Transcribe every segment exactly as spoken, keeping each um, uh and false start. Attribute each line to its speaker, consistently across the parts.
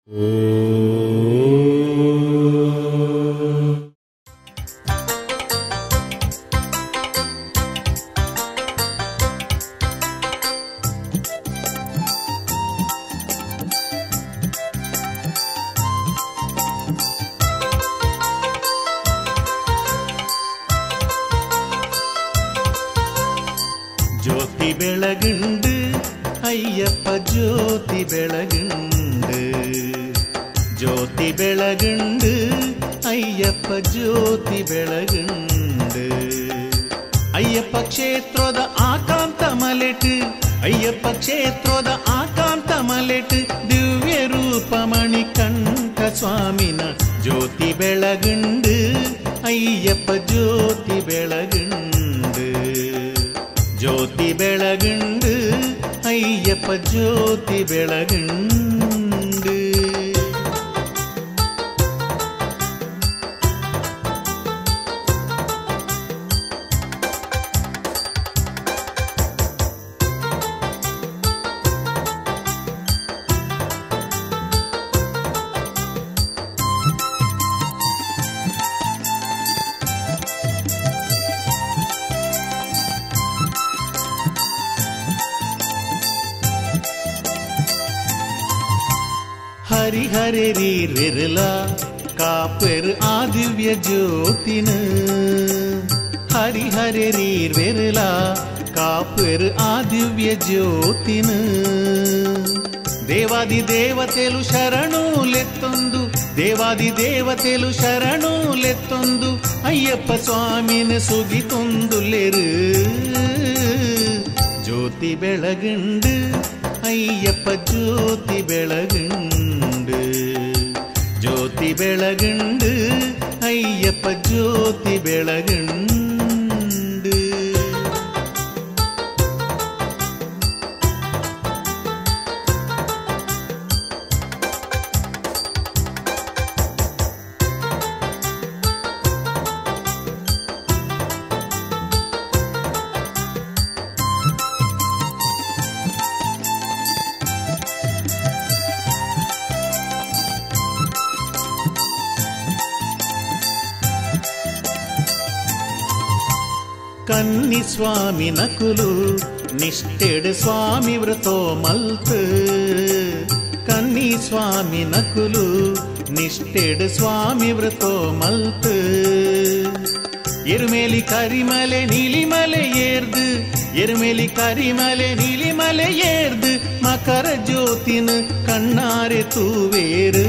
Speaker 1: ಜ್ಯೋತಿ ಬೆಳಗುಂಡು ಅಯ್ಯಪ್ಪ ಜ್ಯೋತಿ ಬೆಳಗುಂಡು, ಜ್ಯೋತಿ ಬೆಳಗುಂಡು ಅಯ್ಯಪ್ಪ ಜ್ಯೋತಿ ಬೆಳಗುಂಡು. ಅಯ್ಯಪ್ಪ ಕ್ಷೇತ್ರದ ಆಕಾಂತ ಮಲೆಟ್, ಅಯ್ಯಪ್ಪ ಕ್ಷೇತ್ರದ ಆಕಾಂತ ಮಲೆಟ್, ದಿವ್ಯ ರೂಪ ಮಣಿಕಂಠ ಸ್ವಾಮಿನ ಜ್ಯೋತಿ ಬೆಳಗುಂಡು ಅಯ್ಯಪ್ಪ ಜ್ಯೋತಿ ಬೆಳಗುಂಡು, ಜ್ಯೋತಿ ಬೆಳಗುಂಡು ಅಯ್ಯಪ್ಪ ಜ್ಯೋತಿ ಬೆಳಗುಂಡು. ಹರಿಹರೆ ರೀರ್ವಿರಲ ಕಾಪೆರ್ ಆ ದಿವ್ಯ ಜ್ಯೋತಿನ, ಹರಿಹರೆ ರೀರ್ವಿರಲ ಕಾಪೆರ್ ಆ ದಿವ್ಯ ಜ್ಯೋತಿನ. ದೇವಾದಿ ದೇವತೆಲು ಶರಣೂಲೆತ್ತೊಂದು, ದೇವಾದಿ ದೇವತೆಲು ಶರಣೂಲೆತ್ತೊಂದು, ಅಯ್ಯಪ್ಪ ಸ್ವಾಮಿನ ಸುಗಿತೊಂದುಲೆರು. ಜ್ಯೋತಿ ಬೆಳಗುಂಡು ಅಯ್ಯಪ್ಪ ಜ್ಯೋತಿ ಬೆಳಗುಂಡು, ಜ್ಯೋತಿ ಬೆಳಗುಂಡು ಅಯ್ಯಪ್ಪ ಜ್ಯೋತಿ ಬೆಳಗುಂಡು. ಕನ್ನಿ ಸ್ವಾಮಿ ನಕುಲು ನಿಷ್ಠೆಡ್ ಸ್ವಾಮಿ ವ್ರತೋ ಮಲ್ತ್, ಕನ್ನಿ ಸ್ವಾಮಿ ನಕುಲು ನಿಷ್ಠೆಡ್ ಸ್ವಾಮಿ ವ್ರತೋ ಮಲ್ತ್. ಎರುಮೇಲಿ ಕರಿಮಲೆ ನೀಲಿಮಲೆ ಏರ್ದು, ಎರುಮೇಲಿ ಕರಿಮಲೆ ನೀಲಿಮಲೆ ಏರ್ದು, ಮಕರ ಜ್ಯೋತಿನ ಕಣ್ಣಾರೆ ತೂವೇರು.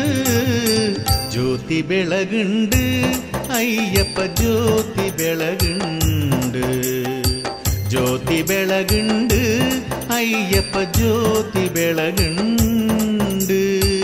Speaker 1: ಜ್ಯೋತಿ ಬೆಳಗುಂಡು ಅಯ್ಯಪ್ಪ ಜ್ಯೋತಿ ಬೆಳಗುಂಡು, ಜ್ಯೋತಿ ಬೆಳಗುಂಡು ಅಯ್ಯಪ್ಪ ಜ್ಯೋತಿ ಬೆಳಗುಂಡು.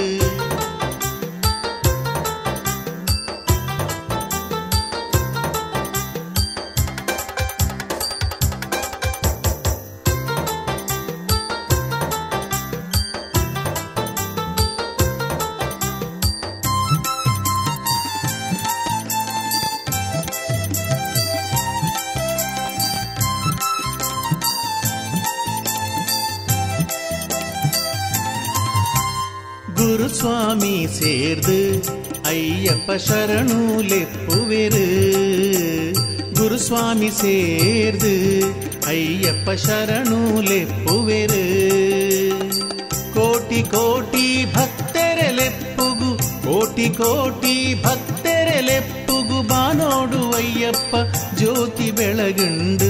Speaker 1: குருசுவாமி சேர்ந்து ஐயப்ப சரணூலெப்புவெரு, குருசுவாமி சேர்ந்து ஐயப்ப சரணூலெப்புவெரு. ಕೋಟಿ ಕೋಟಿ ಭಕ್ತರೆಲೆಪ್ಪುಗು, ಕೋಟಿ ಕೋಟಿ ಭಕ್ತರೆಲೆಪ್ಪುಗು, ಬಾನೋಡು ಅಯ್ಯಪ್ಪ ಜ್ಯೋತಿ ಬೆಳಗುಂಡು,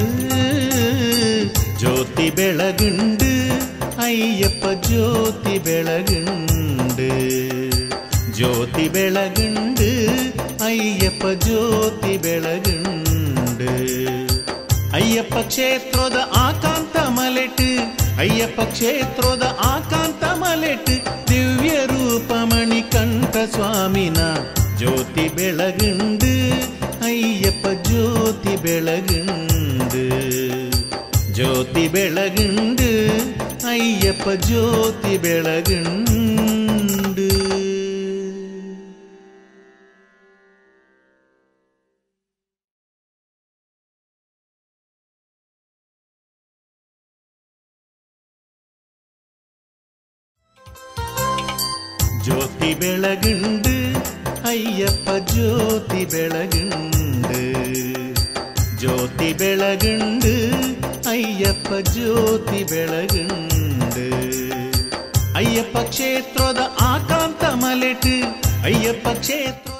Speaker 1: ಜ್ಯೋತಿ ಬೆಳಗುಂಡು ಅಯ್ಯಪ್ಪ ಜ್ಯೋತಿ ಬೆಳಗುಂಡು, ಜ್ಯೋತಿ ಬೆಳಗುಂಡು ಅಯ್ಯಪ್ಪ ಜ್ಯೋತಿ ಬೆಳಗುಂಡು. ಅಯ್ಯಪ್ಪ ಕ್ಷೇತ್ರದ ಆಕಾಂತ ಮಲೆಟ್, ಅಯ್ಯಪ್ಪ ಕ್ಷೇತ್ರದ ಆಕಾಂತ ಮಲೆಟ್, ದಿವ್ಯ ರೂಪ ಮಣಿಕಂಠ ಸ್ವಾಮಿನ ಜ್ಯೋತಿ ಬೆಳಗುಂಡು ಅಯ್ಯಪ್ಪ ಜ್ಯೋತಿ ಬೆಳಗುಂಡು, ಜ್ಯೋತಿ ಬೆಳಗುಂಡು ಅಯ್ಯಪ್ಪ ಜ್ಯೋತಿ ಬೆಳಗುಂಡು. ಜ್ಯೋತಿ ಬೆಳಗುಂಡು ಅಯ್ಯಪ್ಪ ಜ್ಯೋತಿ ಬೆಳಗುಂಡು ಜ್ಯೋತಿ ಬೆಳಗುಂಡು ಅಯ್ಯಪ್ಪ ಜ್ಯೋತಿ ಬೆಳಗುಂಡು ಅಯ್ಯಪ್ಪ ಕ್ಷೇತ್ರದ ಆಕಾಂತ ಮಲೆಟ್ ಅಯ್ಯಪ್ಪ ಕ್ಷೇತ್ರ